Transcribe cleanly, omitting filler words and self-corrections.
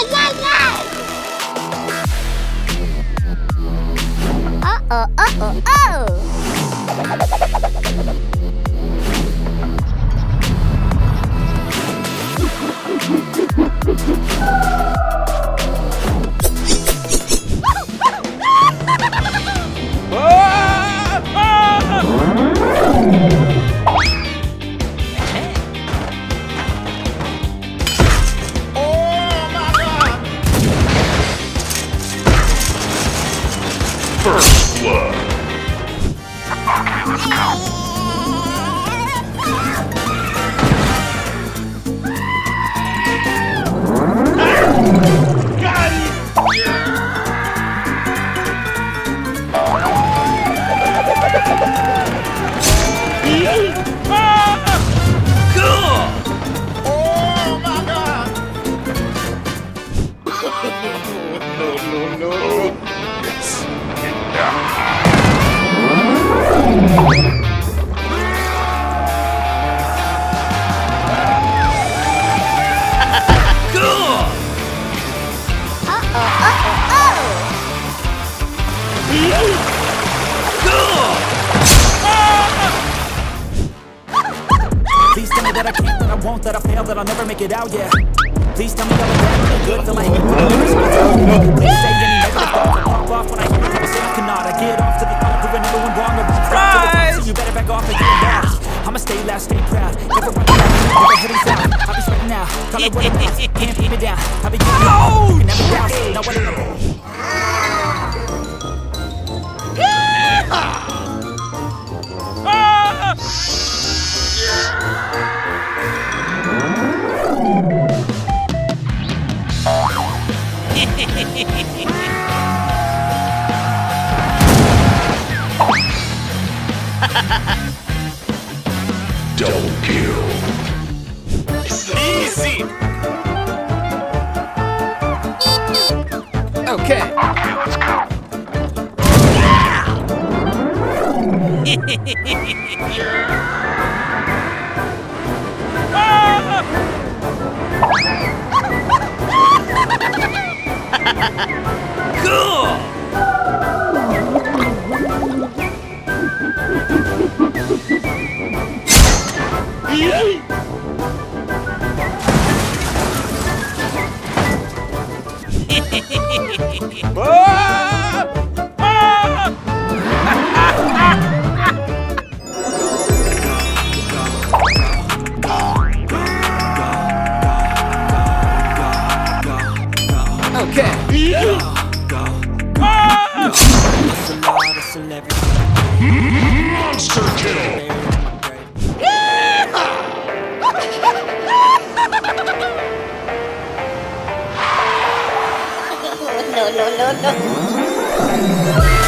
First blood. Okay, let's go. Got it! Cool! Oh my god! No. Yes. Get down. Please tell me that I can't, that I won't, that I fail, that I'll never make it out, yeah. Please tell me that I'm bad, that I'm good, till I hate it. Please say any negative thoughts, I pop off when I hear it. I say I cannot, I get off to the top, proving everyone wrong, I won't stop to the top, so you better back off and get fast. I'ma stay loud, stay proud, never run down, never hitting south. I'll be sweating now, call it what it is, can't keep me down. I'll be getting out, and never down, now what am Double kill. Easy. Okay. Okay, let's go. Cool. Okay. Monster kill. No.